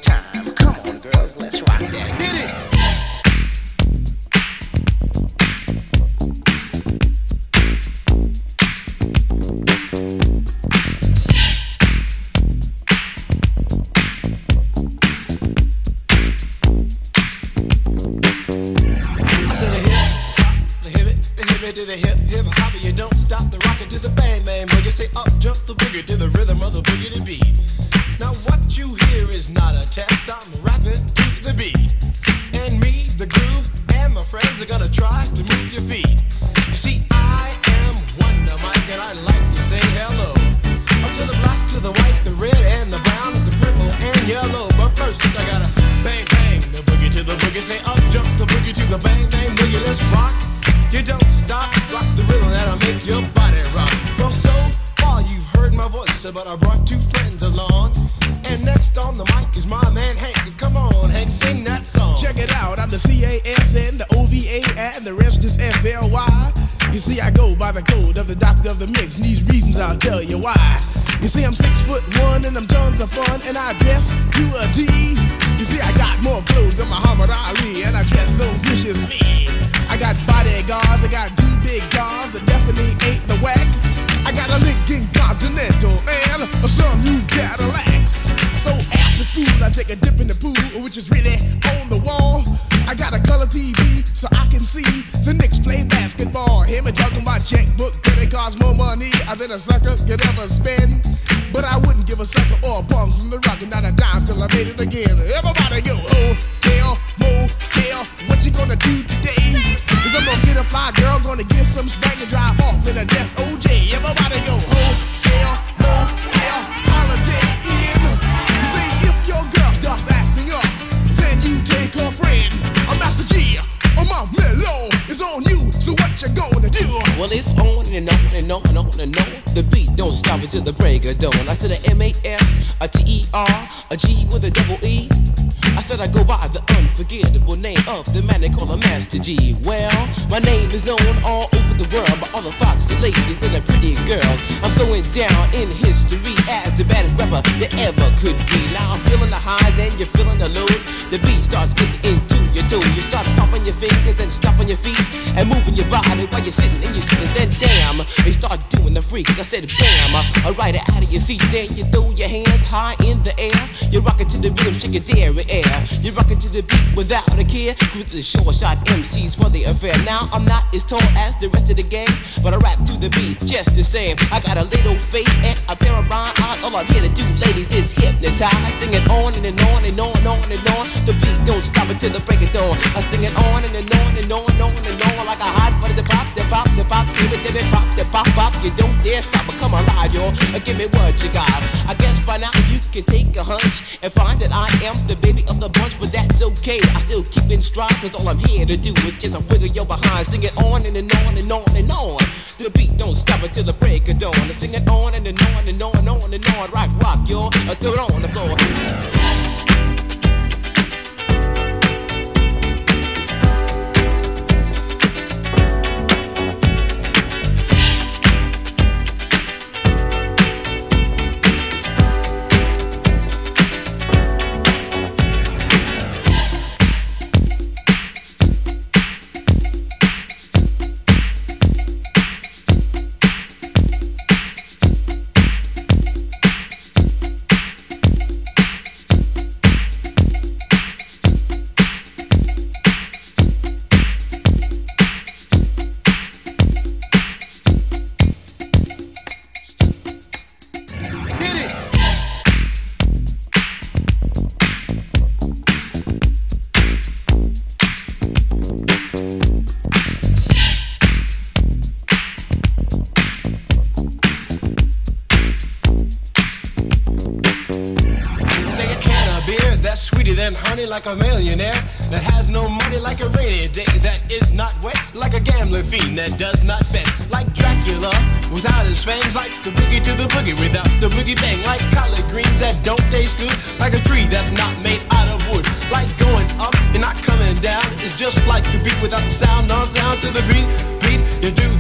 time. Come on, girls, let's rock that. Hit it! To the hip, hip hopper, you don't stop the rocker to the bang bang boogie. Say up jump the boogie to the rhythm of the boogie to beat. Now what you hear is not a test. I'm rapping to the beat, and me, the groove, and my friends are gonna try to move your feet. You see, I am Wonder Mike, and I like to say hello up to the black, to the white, the red, and the brown, and the purple and yellow. But first, I gotta bang bang the boogie to the boogie. Say up jump the boogie to the bang bang boogie. Let's rock. You don't stop, rock the rhythm that'll make your body rock. Well, so far you've heard my voice, but I brought two friends along. And next on the mic is my man Hank. Come on, Hank, sing that song. Check it out, I'm the CASN, the OVA, and the rest is FLY. You see, I go by the code of the doctor of the mix, and these reasons I'll tell you why. You see, I'm 6'1" and I'm tons of fun, and I dress to a T. You see, I got more clothes than Muhammad Ali, and I dress so viciously. I got bodyguards, I got two big cars that definitely ain't the whack. I got a Lincoln Continental and a sunroof Cadillac. So after school I take a dip in the pool, which is really on the wall. I got a color TV so I can see the Knicks play basketball. Him and talking my checkbook, cause it costs more money than a sucker could ever spend. But I wouldn't give a sucker or a punk from the rock and not a dime till I made it again. Everybody go, hotel, motel, what you gonna do today? Cause I'm gonna get a fly girl, gonna get some spank and drive off in a death OJ. Everybody go, hotel, motel, holiday inn. You see, if your girl starts acting up, then you take her friend. I'm Master G, I'm out mellow, it's on you, so what you gonna do? Well, it's on and on and on and on and on. The beat don't stop until the break of dawn. I said a M-A-S, a T-E-R, a G with a double E. I said I go by the unforgettable name of the man they call a Master G. Well, my name is known all over the world by all the foxy ladies and the pretty girls. I'm going down in history as the baddest rapper that ever could be. Now I'm feeling the highs and you're feeling the lows. The beat starts getting into your toe. You start popping your fingers and stomping your feet and moving your body while you're sitting and you're sitting. Then damn, you start doing the freak. I said bam, I ride it out of your seat. Then you throw your hands high in the air. You rock it to the rhythm, shake your dairy air. You rock it to the beat without a care. Cruise the short shot MCs for the affair. Now I'm not as tall as the rest of the gang, but I rap to the beat just the same. I got a little face and a pair of rhyme eyes. All I'm here to do, ladies, is hypnotize. Sing it on and on and on and on and on. The beat don't stop until the break of dawn. I sing it on and on and on and on and on like a hot butter. The pop, the pop, the pop, give it, pop, the pop, pop. You don't dare stop or come alive, y'all. Give me what you got. I guess by now you can take a hunch and find that I am the baby of the bunch, but that's okay. I still keep in stride, cause all I'm here to do is just a wiggle your behind. Sing it on and on and on and on. The beat don't stop until the break of dawn. I sing it on and on and on and on and on. Rock, rock, y'all. Throw it on the floor. Like a millionaire that has no money, like a rainy day that is not wet, like a gambling fiend that does not bet, like Dracula without his fangs, like the boogie to the boogie without the boogie bang, like collard greens that don't taste good, like a tree that's not made out of wood, like going up and not coming down. It's just like the beat without sound, no sound to the beat. You do the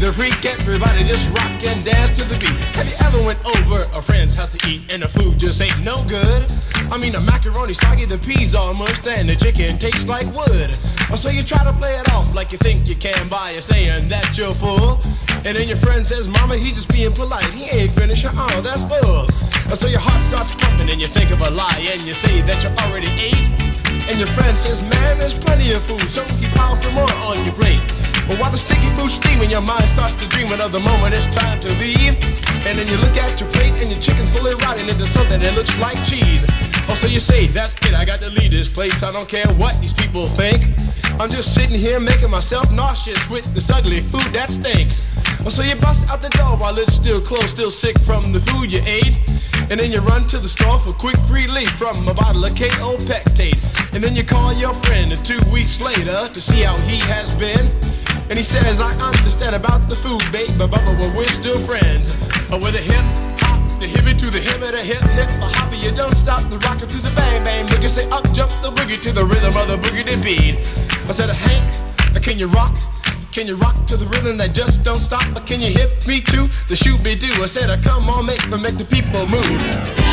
the freak, everybody just rock and dance to the beat. Have you ever went over a friend's house to eat and the food just ain't no good? I mean, the macaroni soggy, the peas all mushed, and the chicken tastes like wood. So you try to play it off like you think you can by saying that you're full. And then your friend says, Mama, he just being polite, he ain't finished, that's bull. So your heart starts pumping and you think of a lie and you say that you already ate. And your friend says, man, there's plenty of food, so he piles some more on your plate. But while the sticky food's steaming, your mind starts to dreaming of the moment it's time to leave. And then you look at your plate and your chicken's slowly rotting into something that looks like cheese. So you say, that's it, I got to leave this place, I don't care what these people think. I'm just sitting here making myself nauseous with this ugly food that stinks. So you bust out the door while it's still closed, still sick from the food you ate. And then you run to the store for quick relief from a bottle of KO Pectate. And then you call your friend 2 weeks later to see how he has been. And he says, I understand about the food, babe, but we're still friends. With a hip hop, the hippie to the hip, the hip hip, a hopper, you don't stop the rocker to the bang bang boogie. Say up jump the boogie to the rhythm of the boogie to beat. I said, Hank, can you rock? Can you rock to the rhythm that just don't stop? Or can you hip me to the shoot-be-doo? I said, come on, make the people move.